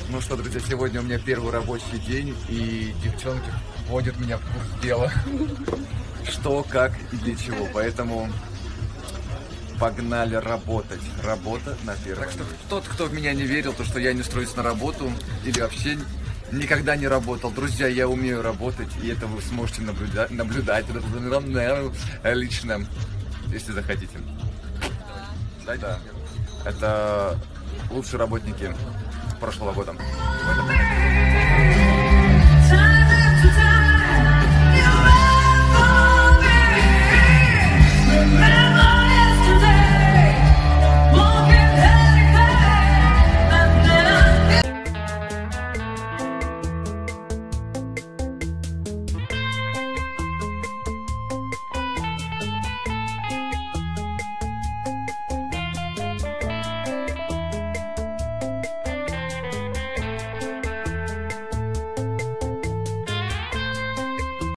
Ну что, друзья, сегодня у меня первый рабочий день, и девчонки вводят меня в курс дела. Что, как и для чего. Поэтому погнали работать. Работа на первом месте. Так что тот, кто в меня не верил, то что я не строюсь на работу или вообще никогда не работал. Друзья, я умею работать, и это вы сможете наблюдать лично, если захотите. Да. Это лучшие работники прошлого года.